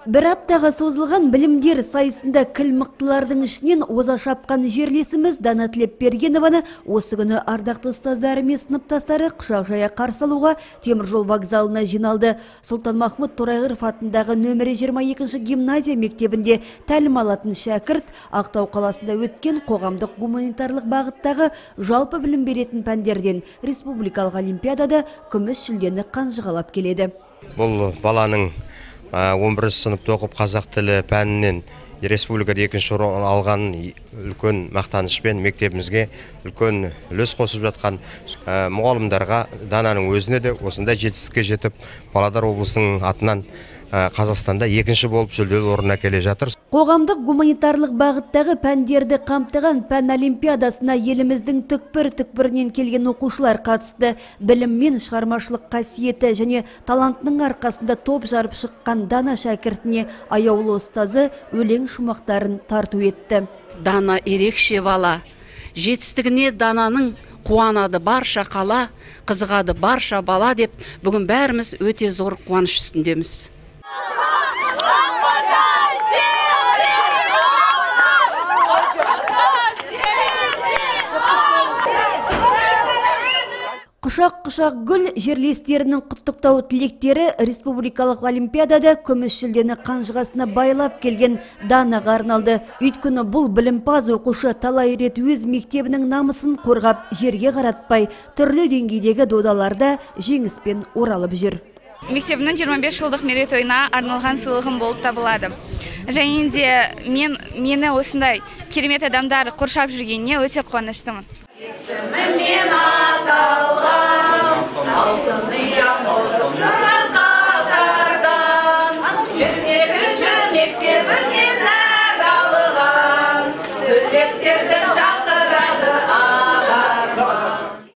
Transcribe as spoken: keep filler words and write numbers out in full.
Бір аптаға созылған білімдер сайысында кіл мықтылардың ішінен оза шапқан жерлесіміз Дана Тілепбергенованы осы күні ардақты ұстаздары мен сыныптастары құшақ жая қарсы алуға теміржол вокзалына жиналды. Сұлтанмахмұт Торайғыров атындағы нөмірі жиырма екінші гимназия мектебінде тәлім алатын шәкірт Ақтау қаласында өткен қоғамдық гуманитарлық бағыттағы жалпы білім беретін пәндерден республикалық олимпиадада күміс жүлдені қанжығалап келеді. Бұл баланың он бірінші сыныпта оқып қазақ тілі пәнінен республикада екінші орын алған үлкен мақтанышпен мектебімізге үлкен үлес қосып жатқан мұғалімдарға, Дананың өзіне де осындай жетістікке жетіп, Павлодар облысының атынан Қазақстанда екінші болып жүлделі орын әкеле жатыр. Қоғамдық гуманитарлық бағыттағы пәндерді қамтыған пән олимпиадасына еліміздің түкпір-түкпірінен келген оқушылар қатысты. Білім мен шығармашылық қасиеті және талантының арқасында топ жарып шыққан Дана шәкіртіне аяулы ұстазы өлең шумақтарын тарту етті. Дана ерекше бала. Жетістігіне Дананың қуанады барша қала, қызығады барша бала деп бүгін бәріміз өте зор қуаныш үстіндеміз. Құшақ-құшақ гүл жерлестерінің құттықтау тілектері республикалық олимпиадада күміс жүлдені қанжығасына байлап келген Данаға арналды. Өйткені бұл білімпаз оқушы талай рет өз мектебінің намысын қорғап, жерге қаратпай, түрлі деңгейдегі додаларда жеңіспен оралып жүр. Мектебімнің жиырма бес жылдық мерейтойына арналған сыйлығым болып табылады. Және де мен мені осындай керемет адамдар қоршап жүргеніне өте қуаныштымын. Есімімен аталған, алтын ұям озып тұрған қатардан, жиырма екінші мектебінен нәр алған, түлектерді